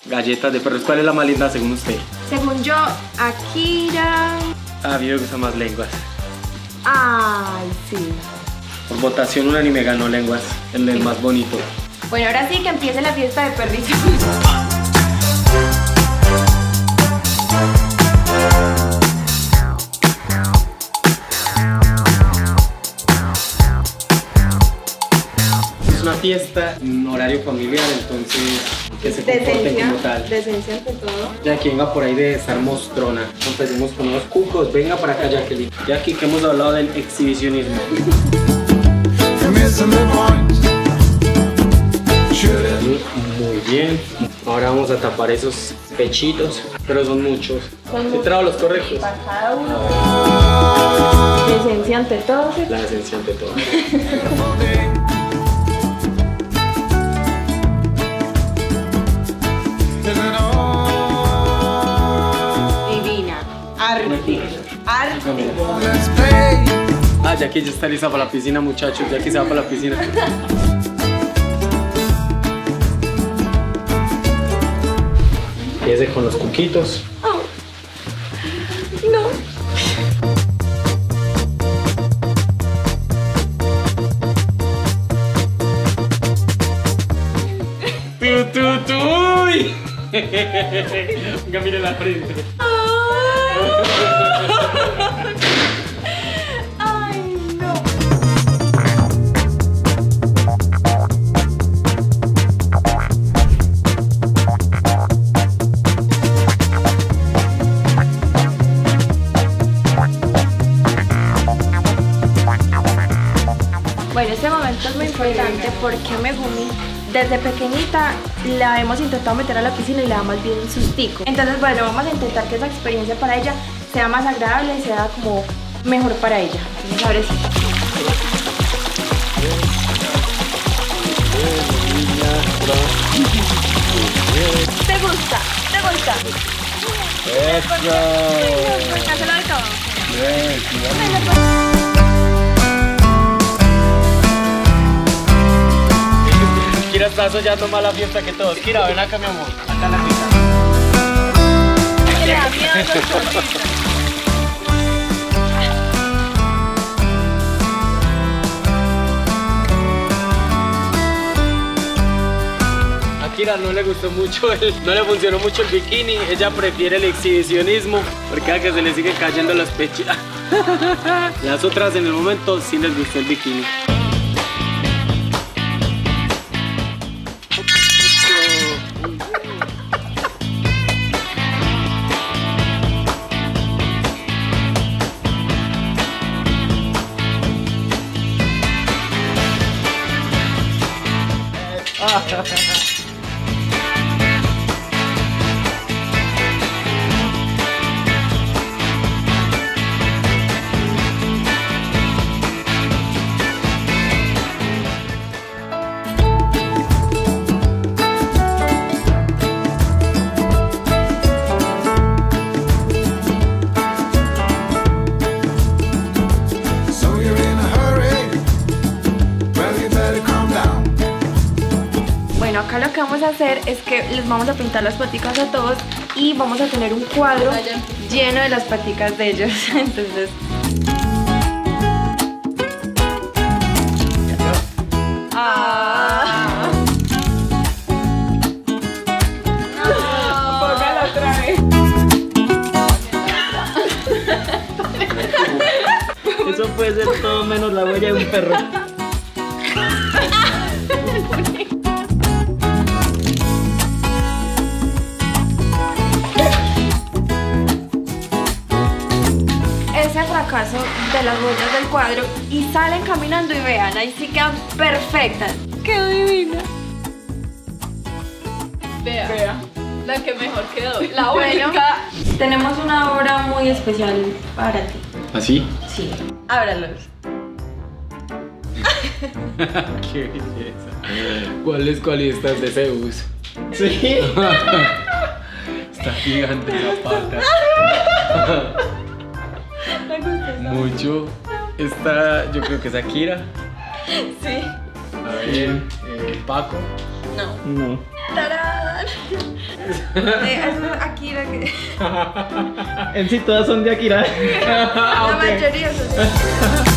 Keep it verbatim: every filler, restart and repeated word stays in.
Galletas de perros. ¿Cuál es la más linda según usted? Según yo, Akira. Ah, a mí me gustan más lenguas. Ay, sí. Por votación unánime ganó lenguas. El del más bonito. Bueno, ahora sí que empiece la fiesta de perritos. Es una fiesta en horario familiar, entonces que se comporten como tal. Decencia ante todo. Jackie, venga por ahí de estar mostrona. Empecemos con unos cucos. Venga para acá, Jacqueline. Jackie, que hemos hablado del exhibicionismo. Muy bien. Ahora vamos a tapar esos pechitos, pero son muchos. He traído los correctos. Para cada uno. Decencia ante todo. La decencia ante todo. Divina. Arte. Arte. Ah, Jackie ya está lista para la piscina, muchachos. Jackie se va para la piscina. Empiece con los cuquitos. Oh. No. ¡Tu, tu, tu! ¡Uy! Venga, mire la frente. Ay, no. Bueno, este momento es muy importante porque Megumi, desde pequeñita, la hemos intentado meter a la piscina y le da más bien un sustico. Entonces, bueno, vamos a intentar que esa experiencia para ella sea más agradable y sea como mejor para ella. Entonces, ahora sí. ¿Te gusta? ¿Te gusta? ¡Eso! Hazlo de todo. Kira está soñando más la fiesta que todos. Kira, ven acá, mi amor. Acá la pista. Le da miedo los chorritos. A Kira no le gustó mucho, el, no le funcionó mucho el bikini. Ella prefiere el exhibicionismo porque a que se le siguen cayendo los pechos. Las otras en el momento sí les gustó el bikini. Bueno, acá lo que vamos a hacer es que les vamos a pintar las paticas a todos y vamos a tener un cuadro lleno de las paticas de ellos. Entonces... Ah. No. Póngalo otra vez. Eso puede ser todo menos la huella de un perro. Ese fracaso de las huellas del cuadro y salen caminando y vean, ahí sí quedan perfectas. ¡Qué divina! Vea, Vea, la que mejor quedó. La bueno, tenemos una obra muy especial para ti. ¿Así? Sí. Ábralos. Qué belleza. ¿Cuáles cualistas de Zeus? Sí. Está gigante esa pata. Me gusta esa. Mucho. Esta, yo creo que es Akira. Sí. A ver, eh, Paco. No. No. ¡Tarán! Eh, eso es Akira. Que... En sí todas son de Akira. La mayoría son de Akira.